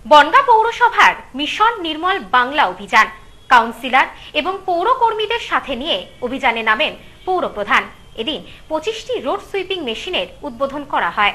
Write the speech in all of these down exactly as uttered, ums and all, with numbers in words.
বনগাঁ পৌরসভার মিশন নির্মল বাংলা অভিযান কাউন্সিলর এবং পৌরকর্মীদের সাথে নিয়ে অভিযানে নামেন পৌরপ্রধান। এদিন পঁচিশটি রোড সুইপিং মেশিনের উদ্বোধন করা হয়।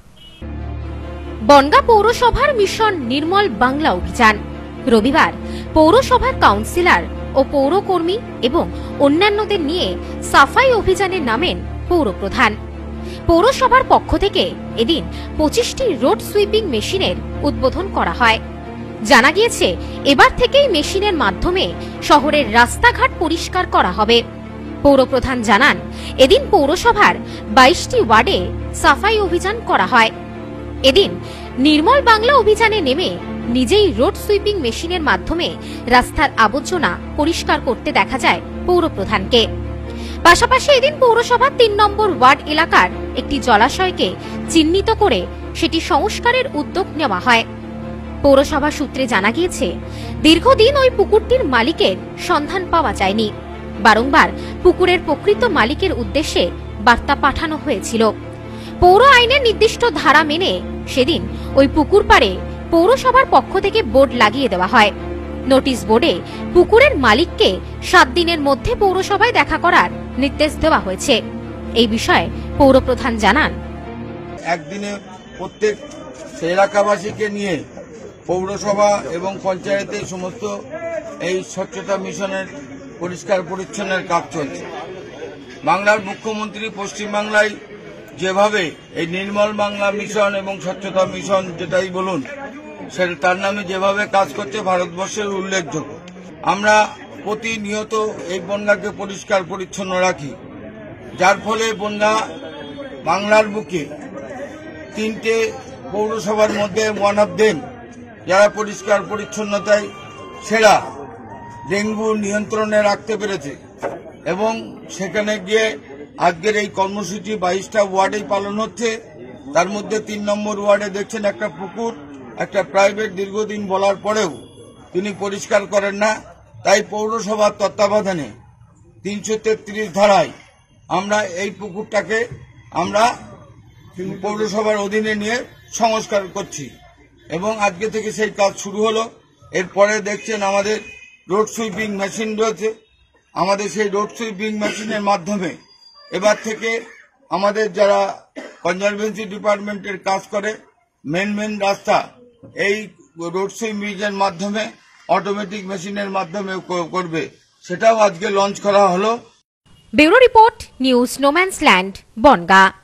বনগাঁ পৌরসভার মিশন নির্মল বাংলা অভিযান রবিবার পৌরসভার কাউন্সিলর ও পৌরকর্মী এবং অন্যান্যদের নিয়ে সাফাই অভিযানে নামেন পৌরপ্রধান। পৌরসভার পক্ষ থেকে এদিন পঁচিশটি রোড সুইপিং মেশিনের উদ্বোধন করা হয়। জানা গিয়েছে, এবার থেকেই মেশিনের মাধ্যমে শহরের রাস্তাঘাট পরিষ্কার করা হবে। পৌরপ্রধান জানান, এদিন পৌরসভার বাইশটি ওয়ার্ডে সাফাই অভিযান করা হয়। এদিন নির্মল বাংলা অভিযানে নেমে নিজেই রোড সুইপিং মেশিনের মাধ্যমে রাস্তার আবর্জনা পরিষ্কার করতে দেখা যায় পৌরপ্রধানকে। পাশাপাশি এদিন পৌরসভার তিন নম্বর ওয়ার্ড এলাকার একটি জলাশয়কে চিহ্নিত করে সেটি সংস্কারের উদ্যোগ নেওয়া হয়। পৌরসভা সূত্রে জানা গিয়েছে, দীর্ঘদিন ওই পুকুরটির মালিকের সন্ধান পাওয়া যায়নি। বারংবার পুকুরের প্রকৃত মালিকের উদ্দেশ্যে বার্তা পাঠানো হয়েছিল। পৌর আইনের নির্দিষ্ট ধারা মেনে সেদিন ওই পুকুর পাড়ে পৌরসভার পক্ষ থেকে বোর্ড লাগিয়ে দেওয়া হয়। নোটিশ বোর্ডে পুকুরের মালিককে সাত দিনের মধ্যে পৌরসভায় দেখা করার নির্দেশ দেওয়া হয়েছে। এই বিষয়ে পৌরপ্রধান জানান, একদিনে প্রত্যেক এলাকাবাসীকে নিয়ে পৌরসভা এবং পঞ্চায়েতে সমস্ত এই স্বচ্ছতা মিশনের পরিষ্কার পরিচ্ছন্নের কাজ চলছে। বাংলার মুখ্যমন্ত্রী পশ্চিমবাংলায় যেভাবে এই নির্মল বাংলা মিশন এবং স্বচ্ছতা মিশন যেটাই বলুন, সেটা তার নামে যেভাবে কাজ করছে ভারতবর্ষের উল্লেখযোগ্য। আমরা প্রতিনিয়ত এই বনগাঁকে পরিষ্কার পরিচ্ছন্ন রাখি, যার ফলে বনগাঁ বাংলার বুকে তিনটে পৌরসভার মধ্যে ওয়ান অফ দেম যারা পরিষ্কার পরিচ্ছন্নতায় সেরা, ডেঙ্গু নিয়ন্ত্রণে রাখতে পেরেছে। এবং সেখানে গিয়ে আজকের এই কর্মসূচি বাইশটা ওয়ার্ডেই পালন হচ্ছে। তার মধ্যে তিন নম্বর ওয়ার্ডে দেখছেন একটা পুকুর, একটা প্রাইভেট দীর্ঘদিন বলার পরেও তিনি পরিষ্কার করেন না। তাই পৌরসভার তত্ত্বাবধানে তিনশো তেত্রিশ ধারায় আমরা এই পুকুরটাকে আমরা পৌরসভার অধীনে নিয়ে সংস্কার করছি এবং আজকে থেকে সেই কাজ শুরু হলো। এরপরে দেখছেন আমাদের রোড সুইপিং মেশিন রয়েছে। আমাদের সেই রোড সুইপিং মেশিনের মাধ্যমে এবার থেকে আমাদের যারা কনজারভেন্সি ডিপার্টমেন্টের কাজ করে মেন মেন রাস্তা এই রোড সুইপিংয়ের মাধ্যমে অটোমেটিক মেশিনের মাধ্যমে করবে, সেটাও আজকে লঞ্চ করা হলো। Bureau report, news no man's land, Bongaon.